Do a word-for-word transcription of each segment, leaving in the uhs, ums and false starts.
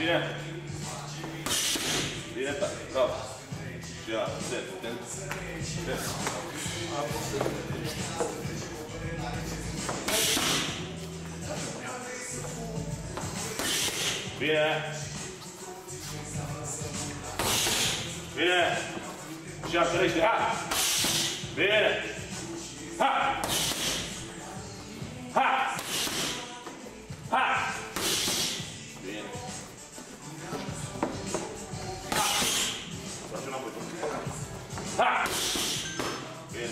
Bine. Bine, tare. Bravo. Și ia, set, ten. Ten. Bine. Bine. Și ia, sărește. Ha! Bine. Ha! Ha! Ha! Bine. Ha! Trage înapoi. Ha! Bine.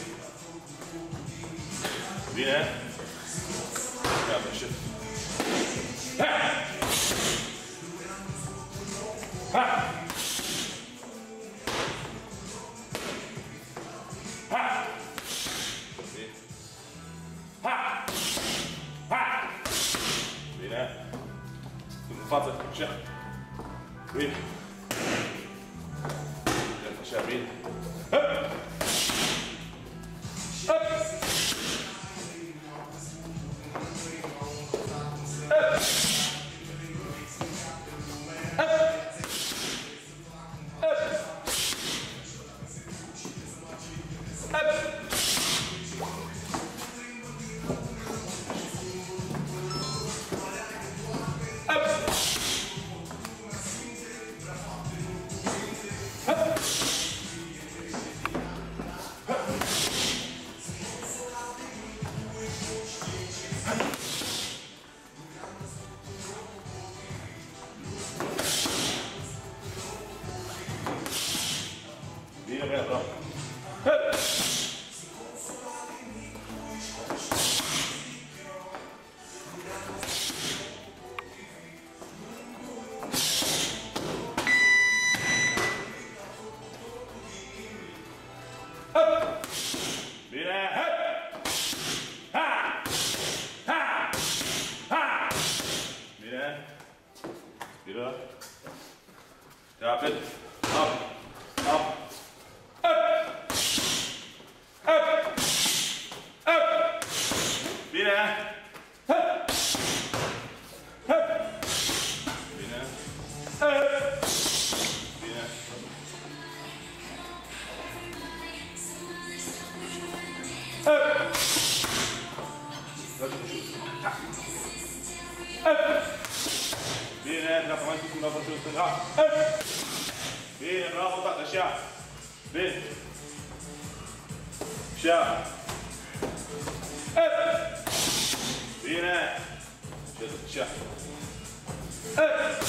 Bine. Iată, șef. Ha! Ha! Ha! Bine. Ha! Ha! Bine. În față, așa. Bine. Așa, bine. Hop! Hop! Hop! Bine, bine, bravo. Bine, ha! Ha! Ha! Bine. Bine. Rapid. Up. Up. Bine! Hop! Hop! Bine! Hop! Bine! Hop! Hop! Bine, dreapta mai sus, una pentru stânga. Hop! Bine, bravo, tată, așa! Bine! Așa! Hop! Bine! Ce duce? Hop!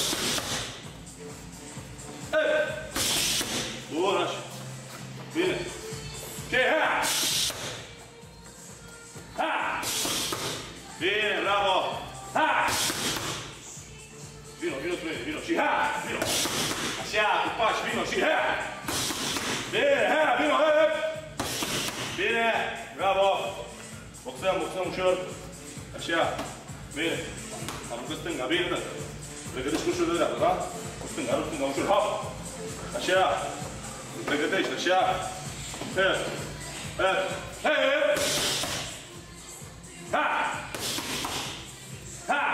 Hop! Bun, așa! Bine! Ce? Ha! Ha! Bine, bravo! Ha! Vino, vino spre mine, vino și ha! Vino! Așa, cu pași, vino și ha! Bine, ha! Vino, hop! Bine! Bravo! Boxăm, boxăm ușor. Așa. Bine. Aruncă stânga, bine, da? Pregătești cu ușor de dreapta, da? Cu stânga, aruncă stânga, ușor, hop! Așa. Îl pregătești, așa. Hei! Hei! Hei! Ha! Ha!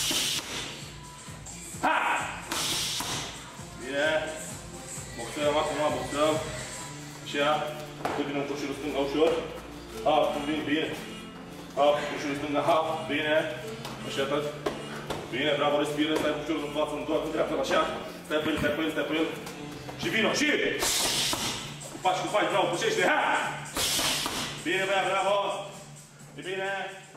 Ha! Bine. Boxăm, acum boxăm. Așa. Când vine cu ușorul stânga, ușor. Hop, când vine, bine. Hop, ușorul stânga, hop, bine. Așa tot. Bine, bravo, respiră, stai cu ușorul în față, în doar cu dreapta, așa. Stai pe el, stai pe el, stai pe el. Și vino, și! Cu pași, cu pași, bravo, pușește, ha! Bine, băia, bravo! E bine!